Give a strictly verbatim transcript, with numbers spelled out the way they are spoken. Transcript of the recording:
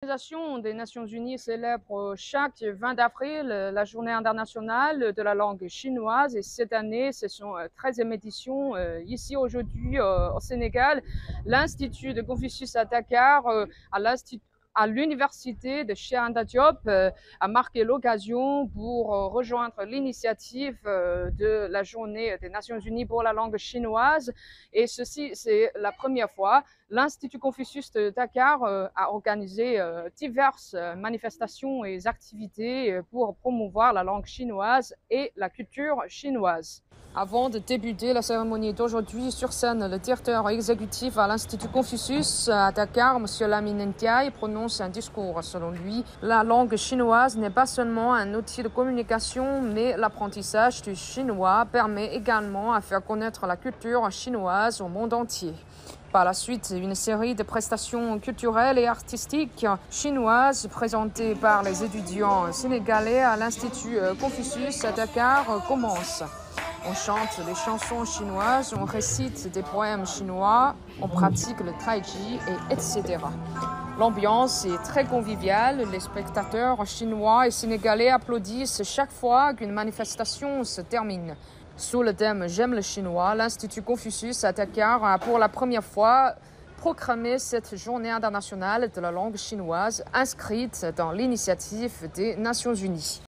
L'Organisation des Nations Unies célèbre chaque vingt avril la Journée internationale de la langue chinoise et cette année, c'est son treizième édition. Ici aujourd'hui au Sénégal, l'Institut de Confucius à Dakar, à l'Institut à l'université de Cheikh Anta Diop euh, a marqué l'occasion pour euh, rejoindre l'initiative euh, de la Journée des Nations Unies pour la langue chinoise. Et ceci, c'est la première fois. L'Institut Confucius de Dakar euh, a organisé euh, diverses manifestations et activités pour promouvoir la langue chinoise et la culture chinoise. Avant de débuter la cérémonie d'aujourd'hui, sur scène, le directeur exécutif à l'Institut Confucius à Dakar, M. Lamine Ndiaye, prononce un discours. Selon lui, la langue chinoise n'est pas seulement un outil de communication, mais l'apprentissage du chinois permet également à faire connaître la culture chinoise au monde entier. Par la suite, une série de prestations culturelles et artistiques chinoises présentées par les étudiants sénégalais à l'Institut Confucius à Dakar commence. On chante des chansons chinoises, on récite des poèmes chinois, on pratique le tai chi, et etc. L'ambiance est très conviviale, les spectateurs chinois et sénégalais applaudissent chaque fois qu'une manifestation se termine. Sous le thème « J'aime le chinois », l'Institut Confucius à Dakar a pour la première fois proclamé cette journée internationale de la langue chinoise inscrite dans l'initiative des Nations Unies.